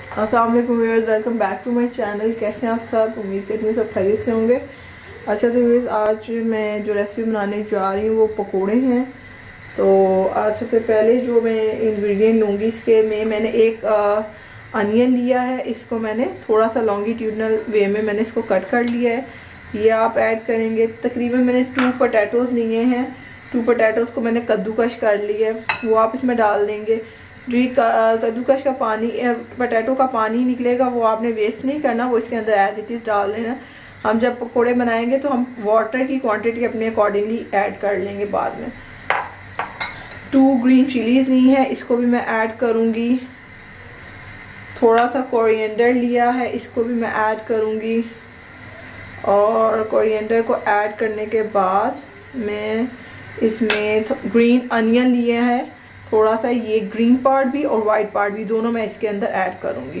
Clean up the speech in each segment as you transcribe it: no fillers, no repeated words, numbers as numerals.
अस्सलाम वालेकुम viewers, welcome back to my channel. कैसे हैं आप सब? उम्मीद करती हूँ सब खैरियत से होंगे। अच्छा तो व्यूअर्स, आज मैं जो रेसिपी बनाने जा रही हूँ वो पकोड़े हैं। तो आज सबसे पहले जो मैं इंग्रेडिएंट लूँगी इसके में, मैंने एक अनियन लिया है। इसको मैंने थोड़ा सा लॉन्गिट्यूडनल वे में मैंने इसको कट कर लिया है। ये आप ऐड करेंगे। तकरीबन मैंने 2 पोटैटोज लिए हैं। 2 पोटैटोज को मैंने कद्दूकश कर लिया है, वो आप इसमें डाल देंगे। जो ये कद्दूकश का पानी, पोटैटो का पानी निकलेगा, वो आपने वेस्ट नहीं करना, वो इसके अंदर एज इट इज डाल देना। हम जब पकोड़े बनाएंगे तो हम वाटर की क्वांटिटी अपने अकॉर्डिंगली ऐड कर लेंगे बाद में। 2 ग्रीन चिलीज ली है, इसको भी मैं ऐड करूंगी। थोड़ा सा कोरिएंडर लिया है, इसको भी मैं ऐड करूंगी। और कोरिएंडर को ऐड करने के बाद मैं इसमें ग्रीन अनियन लिया है, थोड़ा सा, ये ग्रीन पार्ट भी और वाइट पार्ट भी, दोनों मैं इसके अंदर ऐड करूंगी।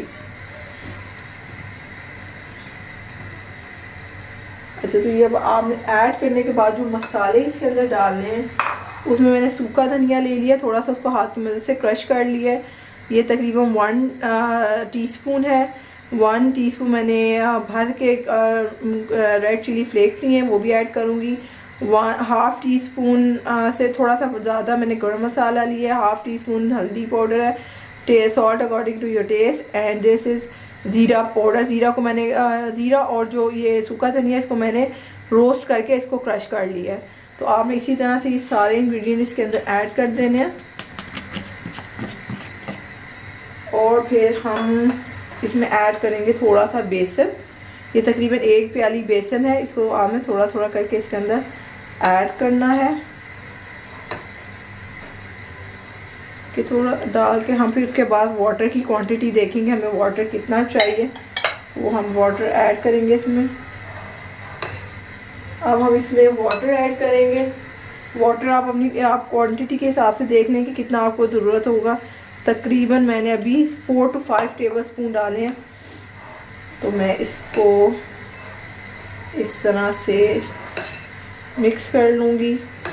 अच्छा तो ये अब आपने ऐड करने के बाद जो मसाले इसके अंदर डालने हैं, उसमें मैंने सूखा धनिया ले लिया, थोड़ा सा उसको हाथ की मदद से क्रश कर लिया है। ये तकरीबन 1 टीस्पून है। 1 टीस्पून मैंने भर के रेड चिली फ्लेक्स लिए हैं, वो भी ऐड करूंगी। 1/2 टीस्पून से थोड़ा सा ज़्यादा मैंने गरम मसाला लिया है। 1/2 टीस्पून हल्दी पाउडर है, salt according to your taste. And this is jeera powder. जीरा को मैंने जीरा और जो ये सूखा धनिया, इसको मैंने रोस्ट करके इसको क्रश कर लिया है। तो आपने इसी तरह से ये सारे इंग्रेडिएंट इसके अंदर ऐड कर देने हैं। और फिर हम इसमें ऐड करेंगे थोड़ा सा बेसन। ये तकरीबन 1 प्याली बेसन है, इसको आपने थोड़ा थोड़ा करके इसके अंदर ऐड करना है कि थोड़ा डाल के हम फिर उसके बाद वाटर की क्वांटिटी देखेंगे, हमें वाटर कितना चाहिए, वो हम वाटर ऐड करेंगे इसमें। अब हम इसमें वाटर ऐड करेंगे। वाटर आप अपनी आप क्वांटिटी के हिसाब से देख लें कि कितना आपको ज़रूरत होगा। तकरीबन मैंने अभी 4 to 5 टेबल स्पून डाले हैं। तो मैं इसको इस तरह से मिक्स कर लूँगी।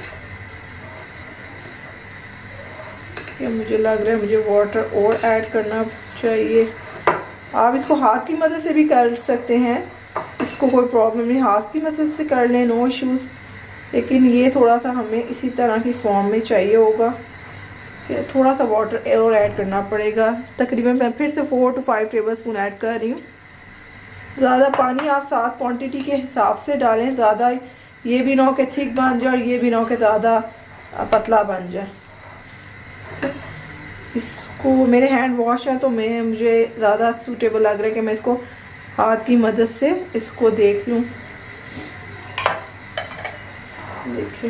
ये मुझे लग रहा है मुझे वाटर और ऐड करना चाहिए। आप इसको हाथ की मदद से भी कर सकते हैं, इसको कोई प्रॉब्लम नहीं, हाथ की मदद से कर लें, नो इश्यूज़। लेकिन ये थोड़ा सा हमें इसी तरह की फॉर्म में चाहिए होगा, थोड़ा सा वाटर और ऐड करना पड़ेगा। तकरीबन मैं फिर से 4 to 5 टेबल स्पून ऐड कर रही हूँ। ज़्यादा पानी आप साथ क्वांटिटी के हिसाब से डालें, ज़्यादा ये भी ना हो कि थिक बन जाए और ये भी ना हो कि ज़्यादा पतला बन जाए। इसको मेरे हैंड वॉश है तो मुझे ज़्यादा सूटेबल लग रहा है कि मैं इसको हाथ की मदद से इसको देख लूँ। देखिए,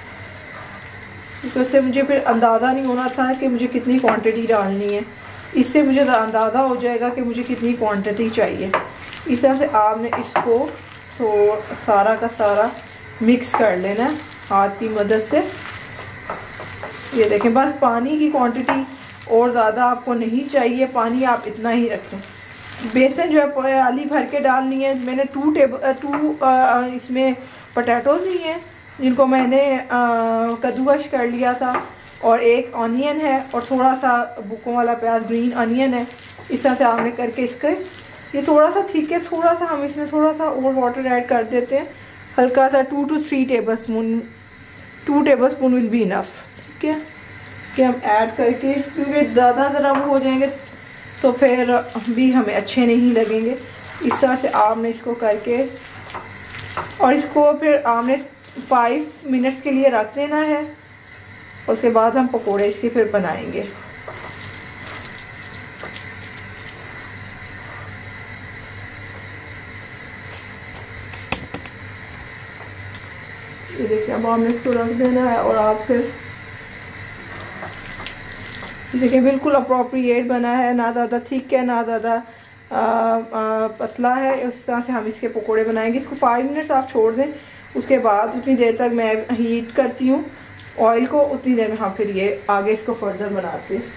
इससे मुझे फिर अंदाज़ा नहीं होना था कि मुझे कितनी क्वांटिटी डालनी है। इससे मुझे अंदाज़ा हो जाएगा कि मुझे कितनी क्वांटिटी चाहिए। इस तरह से आपने इसको तो सारा का सारा मिक्स कर लेना है हाथ की मदद से। ये देखें, बस पानी की क्वांटिटी और ज़्यादा आपको नहीं चाहिए, पानी आप इतना ही रखें। बेसन जो है प्याली भर के डालनी है। मैंने 2 इसमें पोटैटोज लिए हैं, जिनको मैंने कद्दूकश कर लिया था। और 1 ऑनियन है और थोड़ा सा बुकों वाला प्याज, ग्रीन अनियन है। इस तरह से आपने करके इसके, ये थोड़ा सा ठीक है, थोड़ा सा हम इसमें थोड़ा सा और वाटर ऐड कर देते हैं, हल्का सा 2 to 3 tablespoon. 2 tablespoon will be enough. ठीक है, कि हम ऐड करके, क्योंकि ज़्यादा ज़रा वो हो जाएंगे तो फिर भी हमें अच्छे नहीं लगेंगे। इस तरह से आपने इसको करके और इसको फिर आपने 5 मिनट्स के लिए रख देना है। उसके बाद हम पकोड़े इसके फिर बनाएंगे। ये देखिए, अब आपने इसको रख देना है और आप फिर देखिए बिल्कुल अप्रोप्रिएट बना है, ना ज़्यादा थिक है ना ज़्यादा पतला है। उस तरह से हम इसके पकोड़े बनाएंगे। इसको 5 मिनट्स आप छोड़ दें, उसके बाद उतनी देर तक मैं हीट करती हूँ ऑयल को, उतनी देर में हम फिर ये आगे इसको फर्दर बनाते हैं।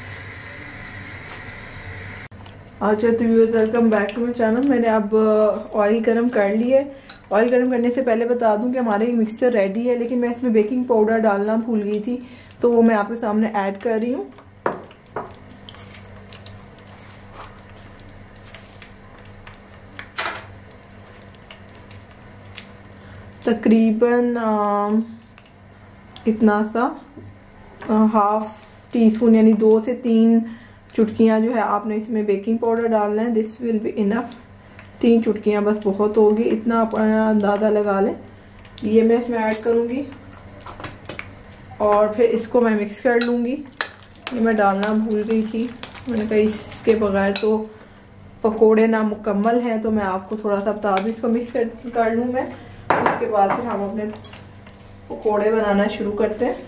अच्छा तो viewers, welcome back to my channel. मैंने अब ऑयल गर्म कर लिया है। ऑयल गर्म करने से पहले बता दूं कि हमारे मिक्सचर रेडी है, लेकिन मैं इसमें बेकिंग पाउडर डालना भूल गई थी, तो वो मैं आपके सामने ऐड कर रही हूँ। तकरीबन इतना सा हाफ टी स्पून यानी 2 से 3 चुटकियां जो है आपने इसमें बेकिंग पाउडर डालना है। This will be enough. 3 चुटकियां बस बहुत होगी, इतना आप अंदाजा लगा लें। ये मैं इसमें ऐड करूंगी और फिर इसको मैं मिक्स कर लूंगी। ये मैं डालना भूल गई थी, मैंने कहा इसके बगैर तो पकोड़े ना मुकम्मल हैं, तो मैं आपको थोड़ा सा बता दूँ। इसको मिक्स कर लूँ मैं, उसके बाद फिर हम अपने पकोड़े बनाना शुरू करते हैं।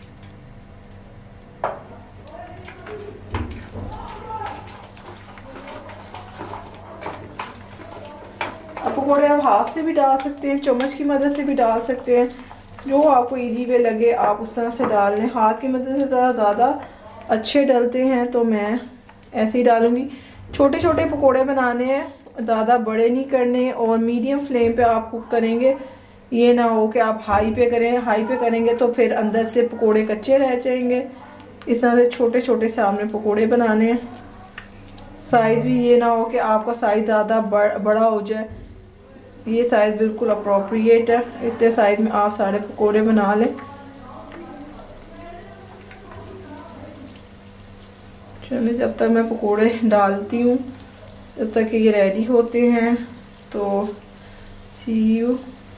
अब पकोड़े आप हाथ से भी डाल सकते हैं, चम्मच की मदद से भी डाल सकते हैं, जो आपको इजी वे लगे आप उस तरह से डाल लें। हाथ की मदद से ज़्यादा अच्छे डलते हैं तो मैं ऐसे ही डालूंगी। छोटे छोटे पकोड़े बनाने हैं, ज़्यादा बड़े नहीं करने, और मीडियम फ्लेम पे आप कुक करेंगे। ये ना हो कि आप हाई पे करें, हाई पे करेंगे तो फिर अंदर से पकोड़े कच्चे रह जाएंगे। इस तरह से छोटे छोटे सामने पकोड़े बनाने हैं। साइज भी ये ना हो कि आपका साइज ज़्यादा बड़ा हो जाए, ये साइज बिल्कुल अप्रोप्रिएट है। इतने साइज में आप सारे पकोड़े बना लें। चलिए, जब तक मैं पकोड़े डालती हूँ जब तक ये रेडी होते हैं तो सी यू।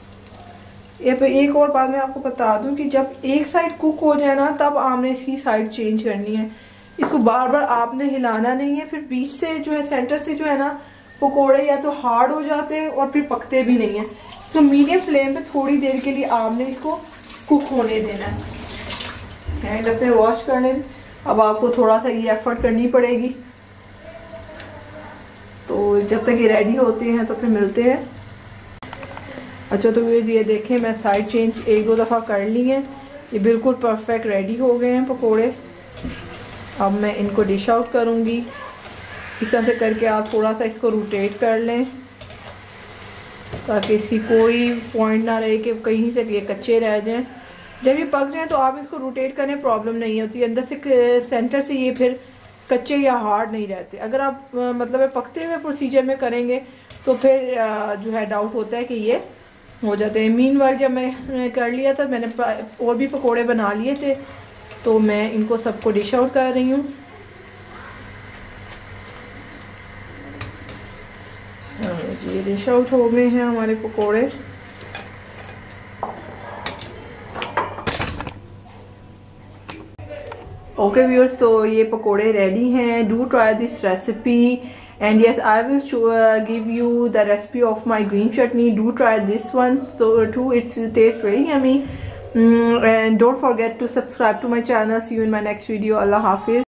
एक और बात मैं आपको बता दूं कि जब एक साइड कुक हो जाए ना, तब आपने इसकी साइड चेंज करनी है। इसको बार बार आपने हिलाना नहीं है, फिर बीच से जो है, सेंटर से जो है ना, पकोड़े या तो हार्ड हो जाते हैं और फिर पकते भी नहीं है। तो मीडियम फ्लेम पे थोड़ी देर के लिए आपने इसको कुक होने देना है। हैंड अपने वॉश करने, अब आपको थोड़ा सा ये एफर्ट करनी पड़ेगी। तो जब तक ये रेडी होते हैं तो फिर मिलते हैं। अच्छा, तो ये देखें, मैं साइड चेंज 1-2 दफ़ा कर ली है। ये बिल्कुल परफेक्ट रेडी हो गए हैं पकोड़े। अब मैं इनको डिश आउट करूँगी। इस तरह से करके आप थोड़ा सा इसको रोटेट कर लें ताकि इसकी कोई पॉइंट ना रहे कि कहीं से ये कच्चे रह जाएं। जब ये पक जाएं तो आप इसको रोटेट करने प्रॉब्लम नहीं होती, अंदर से सेंटर से ये फिर कच्चे या हार्ड नहीं रहते। अगर आप मतलब पकते हुए प्रोसीजर में करेंगे तो फिर जो है डाउट होता है कि ये हो जाते हैं। मीनवाइल जब मैं कर लिया था, मैंने और भी पकोड़े बना लिए थे, तो मैं इनको सबको डिश आउट कर रही हूँ। ये डिश आउट हो गए हैं हमारे पकोड़े। ओके व्यूअर्स, तो ये पकोड़े रेडी हैं। Do try this recipe and yes, I will give you the recipe of my green chutney. Do try this one so too, it tastes very yummy. And don't forget to subscribe to my channel. See you in my next video. Allah Hafiz.